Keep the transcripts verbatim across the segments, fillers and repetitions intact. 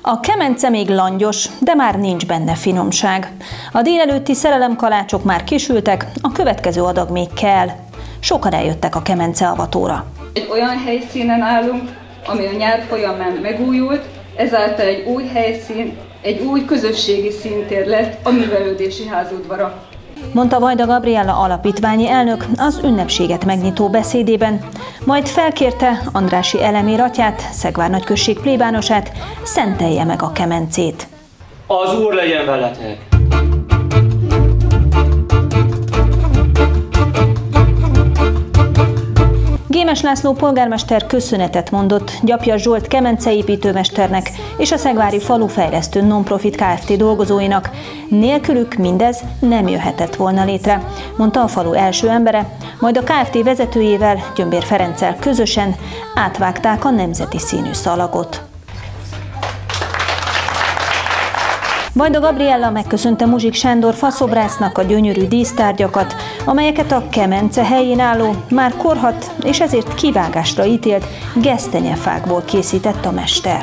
A kemence még langyos, de már nincs benne finomság. A délelőtti szerelemkalácsok már kisültek, a következő adag még kell. Sokan eljöttek a kemence avatóra. Egy olyan helyszínen állunk, ami a nyár folyamán megújult, ezáltal egy új helyszín, egy új közösségi színtér lett a művelődési házudvara. Mondta Vajda Gabriella alapítványi elnök az ünnepséget megnyitó beszédében, majd felkérte Andrássy Elemér atyát, Szegvár nagyközség plébánosát, szentelje meg a kemencét. Az Úr legyen veletek! Gémes László polgármester köszönetet mondott Gyapjas Zsolt kemenceépítőmesternek és a Szegvári Falufejlesztő Non-Profit Kft. Dolgozóinak. Nélkülük mindez nem jöhetett volna létre, mondta a falu első embere, majd a Kft. Vezetőjével, Gyömbér Ferenccel közösen átvágták a nemzeti színű szalagot. Vajda Gabriella megköszönte Muzsik Sándor faszobrásznak a gyönyörű dísztárgyakat, amelyeket a kemence helyén álló, már korhadt és ezért kivágásra ítélt gesztenyefákból készített a mester.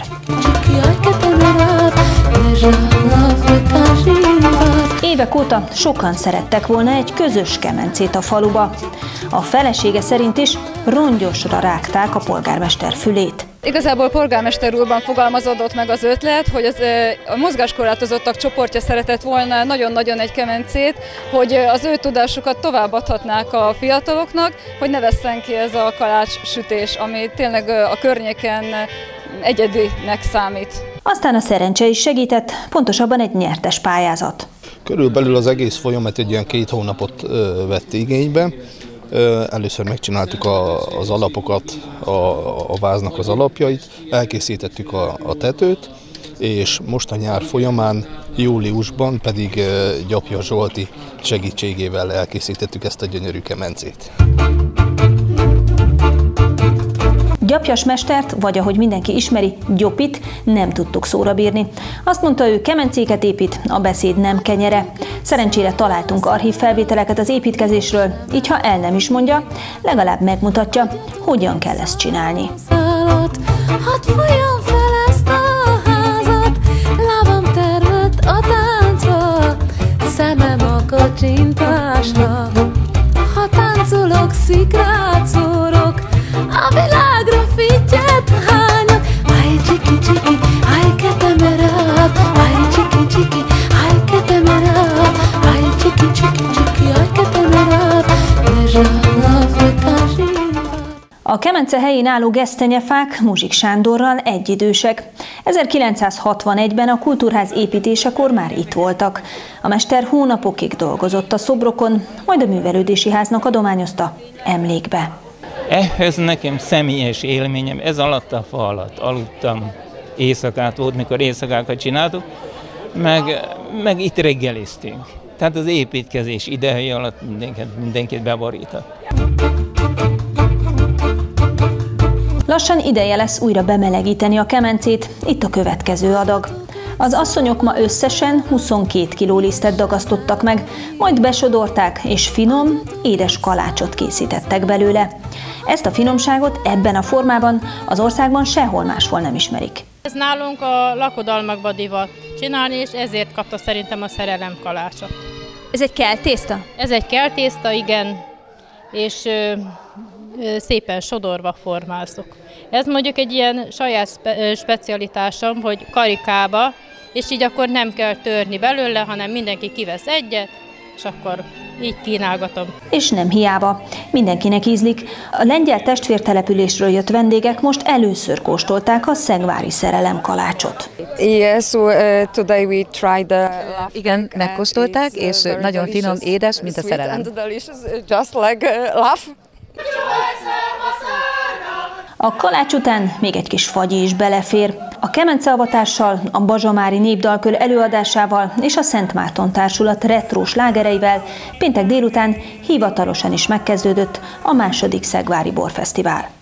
Évek óta sokan szerettek volna egy közös kemencét a faluba. A felesége szerint is rongyosra rágták a polgármester fülét. Igazából polgármester úrban fogalmazódott meg az ötlet, hogy az, a mozgáskorlátozottak csoportja szeretett volna nagyon-nagyon egy kemencét, hogy az ő tudásukat továbbadhatnák a fiataloknak, hogy ne vesszen ki ez a kalácssütés, ami tényleg a környéken egyedinek számít. Aztán a szerencse is segített, pontosabban egy nyertes pályázat. Körülbelül az egész folyamat egy ilyen két hónapot vett igénybe. Először megcsináltuk a, az alapokat, a, a váznak az alapjait, elkészítettük a, a tetőt, és most a nyár folyamán, júliusban pedig Gyapjas Zsolti segítségével elkészítettük ezt a gyönyörű kemencét. Gyapjas mestert, vagy ahogy mindenki ismeri, Gyopit nem tudtuk szóra bírni. Azt mondta, ő kemencéket épít, a beszéd nem kenyere. Szerencsére találtunk archív felvételeket az építkezésről, így ha el nem is mondja, legalább megmutatja, hogyan kell ezt csinálni. Ha táncolok, szikrát szórok, a világra fittyet hányok. Aj, csiki, csiki, aj, ketemerab, aj, csiki, csiki, aj, ketemerab, aj, csiki, csiki, csiki, aj, ketemerab, a kemence helyén álló gesztenyefák Muzsik Sándorral egyidősek. ezerkilencszázhatvanegyben a Kultúrház építésekor már itt voltak. A mester hónapokig dolgozott a szobrokon, majd a művelődési háznak adományozta emlékbe. Ehhez nekem személyes élményem, ez alatt a fa alatt aludtam, éjszakát volt, mikor éjszakákat csináltuk, meg, meg itt reggeliztünk. Tehát az építkezés ideje alatt mindenkit, mindenkit beborített. Lassan ideje lesz újra bemelegíteni a kemencét, itt a következő adag. Az asszonyok ma összesen huszonkét kiló lisztet dagasztottak meg, majd besodorták, és finom, édes kalácsot készítettek belőle. Ezt a finomságot ebben a formában az országban sehol máshol nem ismerik. Ez nálunk a lakodalmakba divat csinálni, és ezért kapta szerintem a szerelem kalácsot. Ez egy keltészta? Ez egy keltészta, igen, és ö, ö, szépen sodorva formázzuk. Ez mondjuk egy ilyen saját spe, specialitásom, hogy karikába, és így akkor nem kell törni belőle, hanem mindenki kivesz egyet, és akkor így kínálgatom. És nem hiába. Mindenkinek ízlik. A lengyel testvértelepülésről jött vendégek most először kóstolták a szegvári szerelemkalácsot. Yeah, so, uh, today we tried the Igen, megkóstolták, és nagyon finom, édes, mint a szerelem. Just like love. A kalács után még egy kis fagyi is belefér. A kemenceavatással, a Bazsamári Népdalkör előadásával és a Szent Márton Társulat retró slágereivel péntek délután hivatalosan is megkezdődött a második Szegvári Borfesztivál.